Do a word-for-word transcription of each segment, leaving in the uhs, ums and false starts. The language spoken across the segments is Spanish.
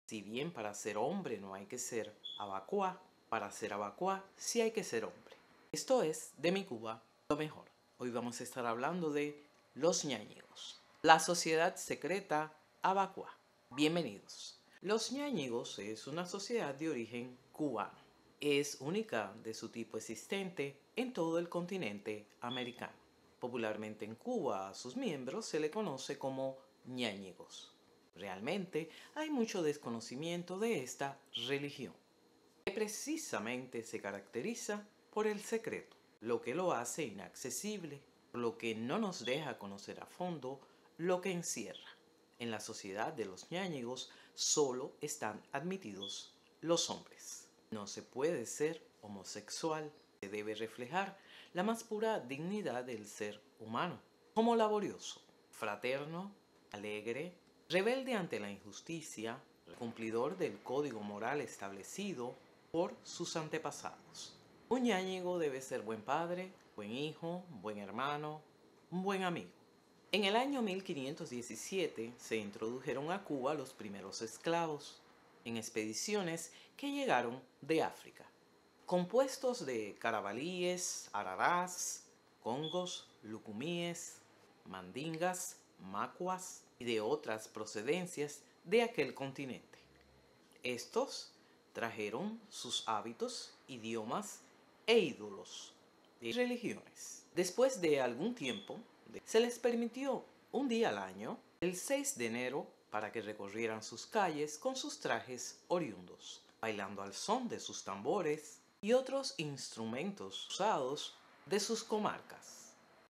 Si bien para ser hombre no hay que ser abacuá, para ser abacuá sí hay que ser hombre. Esto es, de mi Cuba, lo mejor. Hoy vamos a estar hablando de los ñáñigos, la sociedad secreta abacuá. Bienvenidos. Los ñáñigos es una sociedad de origen cubano. Es única de su tipo existente en todo el continente americano. Popularmente en Cuba a sus miembros se le conoce como ñáñigos. Realmente hay mucho desconocimiento de esta religión, que precisamente se caracteriza por el secreto, lo que lo hace inaccesible, lo que no nos deja conocer a fondo lo que encierra. En la sociedad de los ñáñigos solo están admitidos los hombres. No se puede ser homosexual, se debe reflejar la más pura dignidad del ser humano, como laborioso, fraterno, alegre, rebelde ante la injusticia, cumplidor del código moral establecido por sus antepasados. Un ñáñigo debe ser buen padre, buen hijo, buen hermano, un buen amigo. En el año mil quinientos diecisiete se introdujeron a Cuba los primeros esclavos en expediciones que llegaron de África, compuestos de carabalíes, ararás, congos, lucumíes, mandingas, macuas y de otras procedencias de aquel continente. Estos trajeron sus hábitos, idiomas e ídolos y religiones. Después de algún tiempo, se les permitió un día al año, el seis de enero, para que recorrieran sus calles con sus trajes oriundos, bailando al son de sus tambores y otros instrumentos usados de sus comarcas.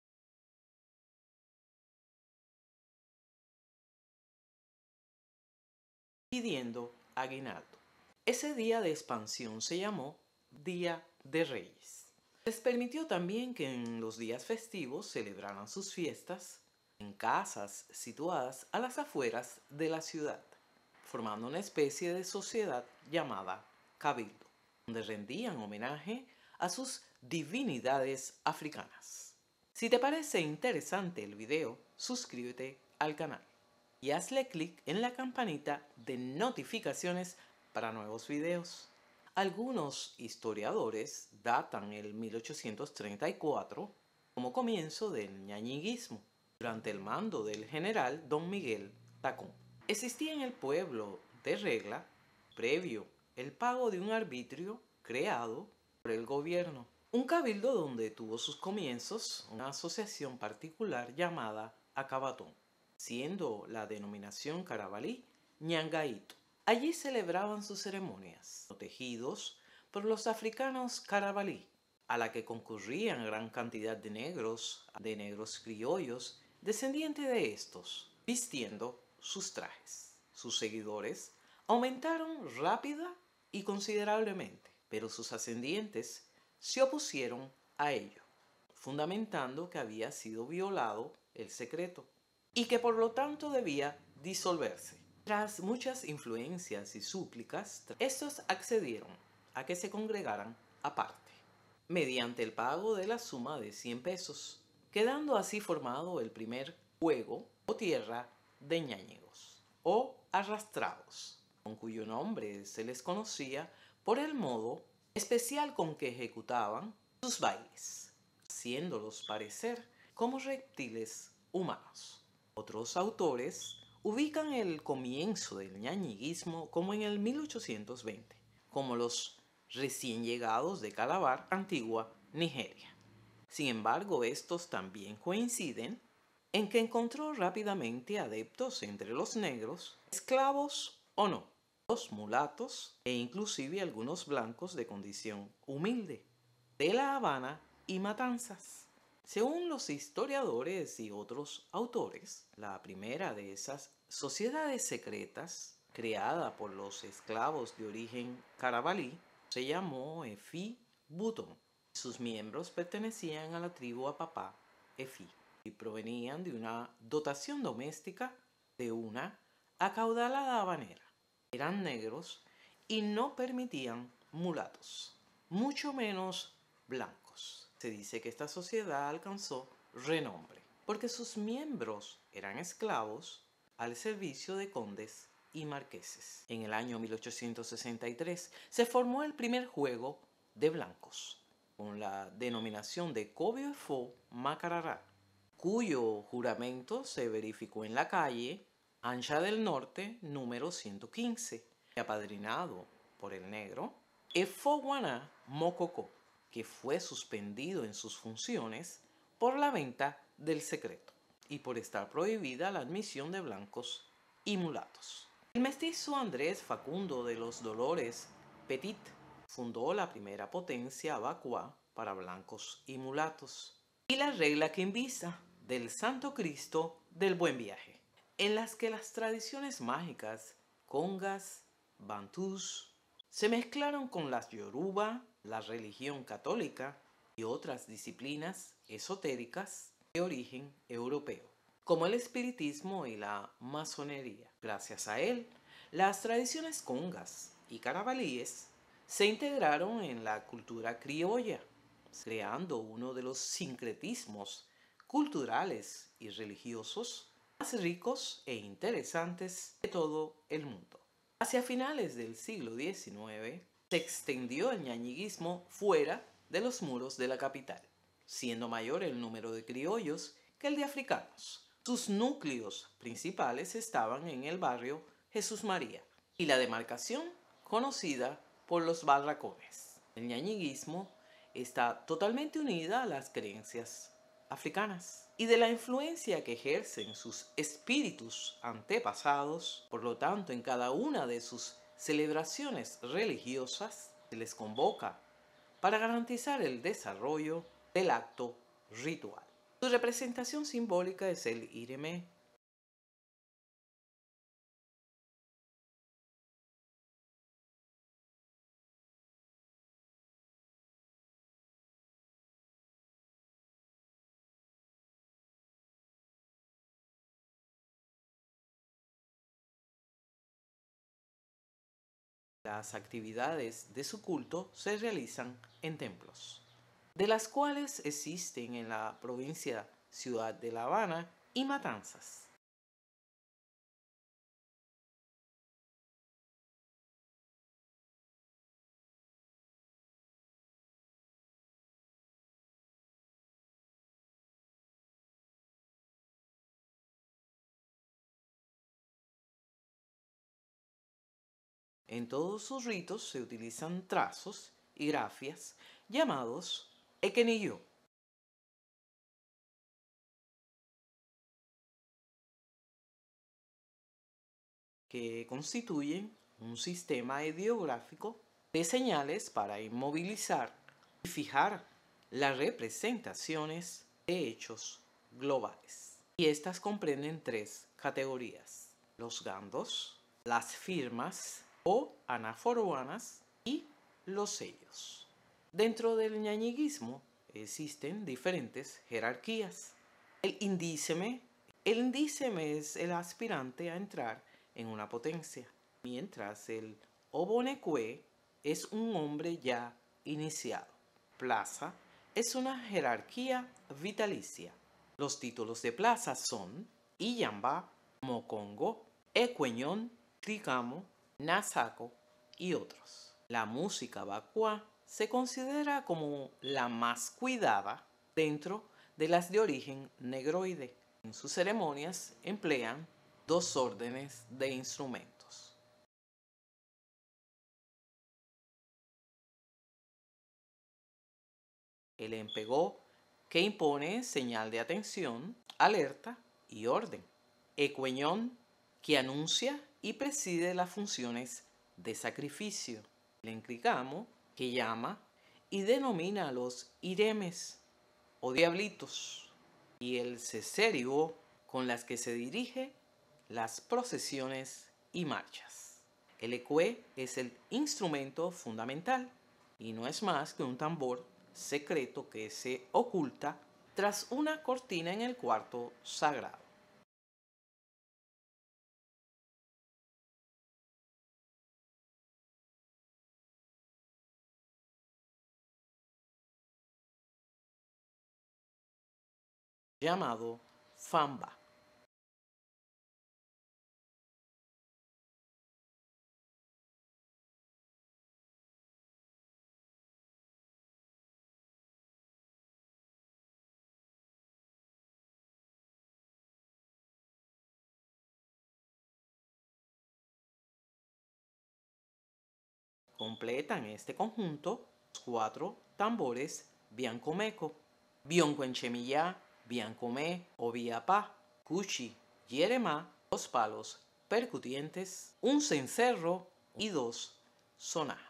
Pidiendo aguinaldo. Ese día de expansión se llamó Día de Reyes. Les permitió también que en los días festivos celebraran sus fiestas en casas situadas a las afueras de la ciudad, formando una especie de sociedad llamada cabildo, donde rendían homenaje a sus divinidades africanas. Si te parece interesante el video, suscríbete al canal y hazle clic en la campanita de notificaciones para nuevos videos. Algunos historiadores datan el mil ochocientos treinta y cuatro como comienzo del ñañiguismo, durante el mando del general Don Miguel Tacón. Existía en el pueblo de Regla, previo el pago de un arbitrio creado por el gobierno, un cabildo donde tuvo sus comienzos una asociación particular llamada Acabatón, siendo la denominación carabalí ñangaíto. Allí celebraban sus ceremonias, protegidos por los africanos carabalí, a la que concurrían gran cantidad de negros, de negros criollos, descendientes de estos, vistiendo sus trajes. Sus seguidores aumentaron rápida y considerablemente, pero sus ascendientes se opusieron a ello, fundamentando que había sido violado el secreto y que por lo tanto debía disolverse. Tras muchas influencias y súplicas, estos accedieron a que se congregaran aparte, mediante el pago de la suma de cien pesos, quedando así formado el primer juego o tierra de ñáñigos, o arrastrados, con cuyo nombre se les conocía por el modo especial con que ejecutaban sus bailes, haciéndolos parecer como reptiles humanos. Otros autores ubican el comienzo del ñañiguismo como en el mil ochocientos veinte, como los recién llegados de Calabar, Antigua, Nigeria. Sin embargo, estos también coinciden en que encontró rápidamente adeptos entre los negros, esclavos o no, los mulatos e inclusive algunos blancos de condición humilde, de La Habana y Matanzas. Según los historiadores y otros autores, la primera de esas sociedades secretas, creada por los esclavos de origen carabalí, se llamó Efi Butón. Sus miembros pertenecían a la tribu Apapá Efi y provenían de una dotación doméstica de una acaudalada habanera. Eran negros y no permitían mulatos, mucho menos blancos. Se dice que esta sociedad alcanzó renombre porque sus miembros eran esclavos al servicio de condes y marqueses. En el año mil ochocientos sesenta y tres se formó el primer juego de blancos, con la denominación de Cobiofo Macarará, cuyo juramento se verificó en la calle Ancha del Norte número ciento quince, apadrinado por el negro Efoguaná Mococó, que fue suspendido en sus funciones por la venta del secreto y por estar prohibida la admisión de blancos y mulatos. El mestizo Andrés Facundo de los Dolores Petit fundó la primera potencia vacua para blancos y mulatos, y la regla quimbisa del Santo Cristo del Buen Viaje, en las que las tradiciones mágicas congas, bantús, se mezclaron con las yoruba, la religión católica y otras disciplinas esotéricas de origen europeo, como el espiritismo y la masonería. Gracias a él, las tradiciones congas y carabalíes se integraron en la cultura criolla, creando uno de los sincretismos culturales y religiosos más ricos e interesantes de todo el mundo. Hacia finales del siglo diecinueve se extendió el ñañiguismo fuera de los muros de la capital, siendo mayor el número de criollos que el de africanos. Sus núcleos principales estaban en el barrio Jesús María y la demarcación conocida por los barracones. El ñañiguismo está totalmente unida a las creencias africanas y de la influencia que ejercen sus espíritus antepasados. Por lo tanto, en cada una de sus celebraciones religiosas se les convoca para garantizar el desarrollo del acto ritual. Su representación simbólica es el iremé. Las actividades de su culto se realizan en templos, de las cuales existen en la provincia Ciudad de La Habana y Matanzas. En todos sus ritos se utilizan trazos y grafias llamados equenillo, que constituyen un sistema ideográfico de señales para inmovilizar y fijar las representaciones de hechos globales. Y estas comprenden tres categorías: los gandos, las firmas o anaforoanas y los sellos. Dentro del ñañiguismo existen diferentes jerarquías. El indíceme. El indíceme es el aspirante a entrar en una potencia, mientras el obonecue es un hombre ya iniciado. Plaza es una jerarquía vitalicia. Los títulos de plaza son Iyamba, Mocongo, Ecueñón, Tricamo, Nasaco y otros. La música vacua se considera como la más cuidada dentro de las de origen negroide. En sus ceremonias emplean dos órdenes de instrumentos. El empegó, que impone señal de atención, alerta y orden. Ecueñón, que anuncia y preside las funciones de sacrificio. El enclicamo, que llama y denomina a los iremes o diablitos. Y el ceserio, con las que se dirige las procesiones y marchas. El ecue es el instrumento fundamental y no es más que un tambor secreto que se oculta tras una cortina en el cuarto sagrado. Llamado famba. Completan este conjunto cuatro tambores biancomeco, bioncuenchemillá, biancomé o biapá, cuchi, yeremá, dos palos percutientes, un cencerro y dos soná.